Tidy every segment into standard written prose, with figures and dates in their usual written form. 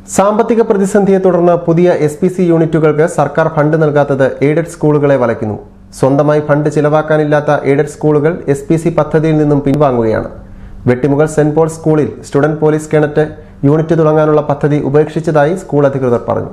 സാമ്പത്തിക പ്രതിസന്ധിയെ തുടർന്ന് പുതിയ SPC യൂണിറ്റുകൾക്ക് സർക്കാർ ഫണ്ട് നൽകാത്തത് എയ്ഡഡ് സ്കൂളുകളെ വലയ്ക്കുന്നു. സ്വന്തമായി ഫണ്ട് ചിലവാക്കാനില്ലാത്ത എയ്ഡഡ് സ്കൂളുകൾ SPC പദ്ധതിയിൽ നിന്നും പിൻവാങ്ങുകയാണ്. വെട്ടിമുകൾ സെന്റ് പോൾ സ്കൂളിൽ സ്റ്റുഡന്റ് പോലീസ് കേഡറ്റ് യൂണിറ്റ് തുടങ്ങാനുള്ള പദ്ധതി ഉപേക്ഷിച്ചതായി സ്കൂൾ അധികൃതർ പറഞ്ഞു.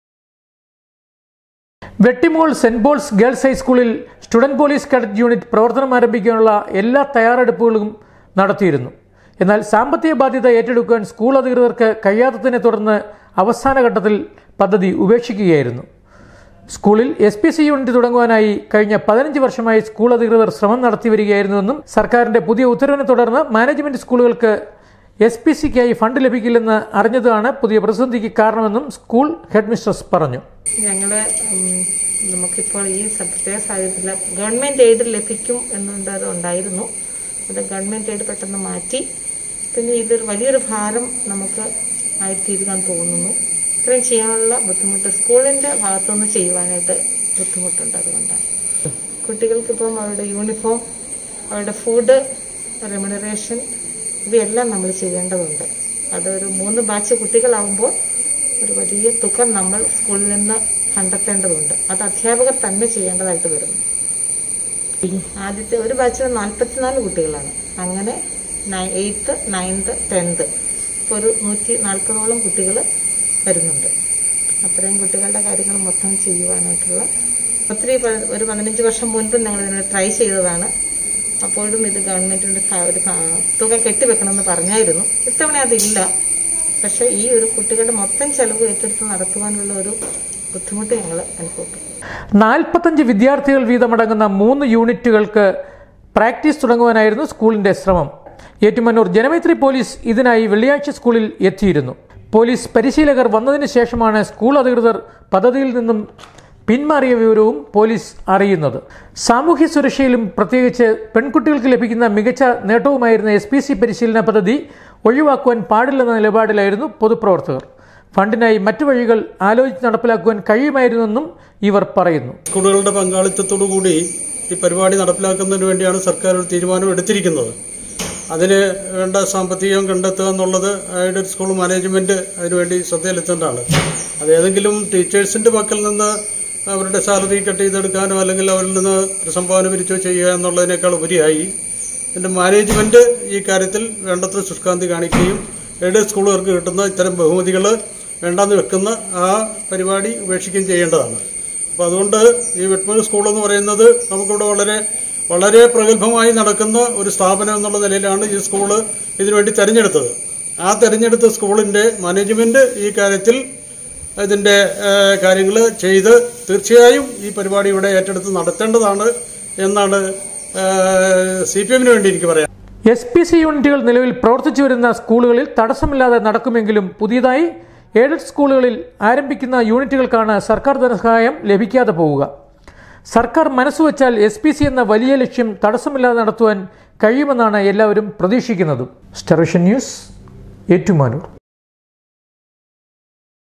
വെട്ടിമുകൾ സെന്റ് പോൾസ് ഗേൾസ് ഹൈസ്കൂളിൽ സ്റ്റുഡന്റ് പോലീസ് കേഡറ്റ് യൂണിറ്റ് പ്രവർത്തനം ആരംഭിക്കാനുള്ള എല്ലാ തയ്യാറെടുപ്പുകളും നടത്തിയിരുന്നു. എന്നാൽ സാമ്പത്തിക ബാധ്യത ഏറ്റെടുക്കാൻ സ്കൂൾ അധികൃതർക്ക് കഴിയാത്തതിനെ തുടർന്ന് അവസാന ഘട്ടത്തിൽ പദ്ധതി ഉപേക്ഷിക്കുകയായിരുന്നു. സ്കൂളിൽ SPC യൂണിറ്റ് തുടങ്ങുവാനായി കഴിഞ്ഞ 15 വർഷമായി സ്കൂൾ അധികൃതർ ശ്രമം നടത്തി വരികയായിരുന്നുവെന്നും സർക്കാരിന്റെ പുതിയ ഉത്തരവിനെ തുടർന്ന് മാനേജ്മെന്റ് സ്കൂളുകൾക്ക് SPCക്കായി ഫണ്ട് ലഭിക്കില്ലെന്ന് അറിഞ്ഞതാണ് പുതിയ പ്രതിസന്ധിക്ക് കാരണമെന്നും സ്കൂൾ ഹെഡ് മിസ്ട്രസ് പറഞ്ഞു. നമുക്കിപ്പോൾ ഈ പ്രത്യേക സാഹചര്യത്തിൽ ഗവൺമെന്റ് എയ്ഡ് ലഭിക്കും എന്നുണ്ടായിരുന്നു. അത് ഗവൺമെന്റ് എയ്ഡ് പെട്ടെന്ന് മാറ്റി. പിന്നെ ഇതൊരു വലിയൊരു ഭാരം നമുക്ക് ആയിത്തീരുവാൻ തോന്നുന്നു. ഇത്രയും ചെയ്യാനുള്ള ബുദ്ധിമുട്ട് സ്കൂളിൻ്റെ ഭാഗത്തുനിന്ന് ചെയ്യുവാനായിട്ട് ബുദ്ധിമുട്ടുണ്ട്. അതുകൊണ്ടാണ് കുട്ടികൾക്കിപ്പം അവരുടെ യൂണിഫോം, അവരുടെ ഫുഡ്, റെമ്യൂണറേഷൻ ഇവയെല്ലാം നമ്മൾ ചെയ്യേണ്ടതുണ്ട്. അതൊരു 3 ബാച്ച് കുട്ടികളാകുമ്പോൾ ഒരു വലിയ തുക നമ്മൾ സ്കൂളിൽ നിന്ന് കണ്ടെത്തേണ്ടതുണ്ട്. അത് അധ്യാപകർ തന്നെ ചെയ്യേണ്ടതായിട്ട് വരുന്നു. ആദ്യത്തെ ഒരു ബാച്ചിൽ 44 കുട്ടികളാണ്. അങ്ങനെ 8th, 9th, 10th ഇപ്പോൾ ഒരു 140ഓളം കുട്ടികൾ വരുന്നുണ്ട്. അത്രയും കുട്ടികളുടെ കാര്യങ്ങൾ മൊത്തം ചെയ്യുവാനായിട്ടുള്ള ഒരു 15 വർഷം മുൻപ് ഞങ്ങൾ ഇതിനെ ട്രൈ ചെയ്തതാണ്. അപ്പോഴും ഇത് ഗവൺമെന്റിന്റെ ഒരു തുക കെട്ടിവെക്കണമെന്ന് പറഞ്ഞായിരുന്നു. ഇത്തവണ അതില്ല. പക്ഷേ ഈ ഒരു കുട്ടികളുടെ മൊത്തം ചെലവ് ഏറ്റെടുത്ത് നടത്തുവാനുള്ള ഒരു ബുദ്ധിമുട്ട് ഞങ്ങൾ അനുഭവപ്പെട്ടു. 45 വിദ്യാർത്ഥികൾ വീതമടങ്ങുന്ന 3 യൂണിറ്റുകൾക്ക് പ്രാക്ടീസ് തുടങ്ങുവാനായിരുന്നു സ്കൂളിന്റെ ശ്രമം. ഏറ്റുമാനൂർ ജനമൈത്രി പോലീസ് ഇതിനായി വെള്ളിയാഴ്ച സ്കൂളിൽ എത്തിയിരുന്നു. പോലീസ് പരിശീലകർ വന്നതിന് ശേഷമാണ് സ്കൂൾ അധികൃതർ പദ്ധതിയിൽ നിന്നും പിന്മാറിയ വിവരവും പോലീസ് അറിയുന്നത്. സാമൂഹ്യ സുരക്ഷയിലും പ്രത്യേകിച്ച് പെൺകുട്ടികൾക്ക് ലഭിക്കുന്ന മികച്ച നേട്ടവുമായിരുന്ന SPC പരിശീലന പദ്ധതി ഒഴിവാക്കുവാൻ പാടില്ലെന്ന നിലപാടിലായിരുന്നു പൊതുപ്രവർത്തകർ. ഫണ്ടിനായി മറ്റു വഴികൾ ആലോചിച്ച് നടപ്പിലാക്കുവാൻ കഴിയുമായിരുന്നെന്നും ഇവർ പറയുന്നു. സ്കൂളുകളുടെ പങ്കാളിത്തത്തോടുകൂടി ഈ പരിപാടി നടപ്പിലാക്കുന്നതിന് വേണ്ടിയാണ് സർക്കാർ ഒരു തീരുമാനം എടുത്തിരിക്കുന്നത്. അതിന് വേണ്ട സാമ്പത്തികം കണ്ടെത്തുക എന്നുള്ളത് എയ്ഡഡ് സ്കൂൾ മാനേജ്മെന്റ് അതിനുവേണ്ടി ശ്രദ്ധയിലെത്തേണ്ടതാണ്. അത് ഏതെങ്കിലും ടീച്ചേഴ്സിന്റെ പക്കൽ നിന്ന് അവരുടെ സാലറി കട്ട് ചെയ്തെടുക്കാനോ അല്ലെങ്കിൽ അവരിൽ നിന്ന് ഒരു സംഭാവന പിരിച്ചോ ചെയ്യുക എന്നുള്ളതിനേക്കാൾ ഉപരിയായി ഇതിന്റെ മാനേജ്മെന്റ് ഈ കാര്യത്തിൽ വേണ്ടത്ര ശുഷ്കാന്തി കാണിക്കുകയും എയ്ഡഡ് സ്കൂളുകാർക്ക് കിട്ടുന്ന ഇത്തരം ബഹുമതികൾ വേണ്ടാന്ന് വെക്കുന്ന ആ പരിപാടി ഉപേക്ഷിക്കുകയും ചെയ്യേണ്ടതാണ്. അപ്പോൾ അതുകൊണ്ട് ഈ വെട്ടിമുകൾ സ്കൂൾ എന്ന് പറയുന്നത് നമുക്കിവിടെ വളരെ പ്രഗത്ഭമായി നടക്കുന്ന ഒരു സ്ഥാപനം എന്നുള്ള നിലയിലാണ് ഈ സ്കൂള് ഇതിനുവേണ്ടി തെരഞ്ഞെടുത്തത്. ആ തെരഞ്ഞെടുത്ത സ്കൂളിന്റെ മാനേജ്മെന്റ് ഈ കാര്യത്തിൽ ഇതിന്റെ കാര്യങ്ങൾ ചെയ്ത് തീർച്ചയായും ഈ പരിപാടി ഇവിടെ ഏറ്റെടുത്ത് നടത്തേണ്ടതാണ് എന്നാണ് CPM-ന് വേണ്ടി എനിക്ക് പറയാം. SPC യൂണിറ്റുകൾ നിലവിൽ പ്രവർത്തിച്ചു വരുന്ന സ്കൂളുകളിൽ തടസ്സമില്ലാതെ നടക്കുമെങ്കിലും പുതിയതായി എയ്ഡഡ് സ്കൂളുകളിൽ ആരംഭിക്കുന്ന യൂണിറ്റുകൾക്കാണ് സർക്കാർ ധനസഹായം ലഭിക്കാതെ പോവുക. സർക്കാർ മനസ്സുവെച്ചാൽ SPC എന്ന വലിയ ലക്ഷ്യം തടസ്സമില്ലാതെ നടത്തുവാൻ കഴിയുമെന്നാണ് എല്ലാവരും പ്രതീക്ഷിക്കുന്നത്. Star vision news, Ettumanoor.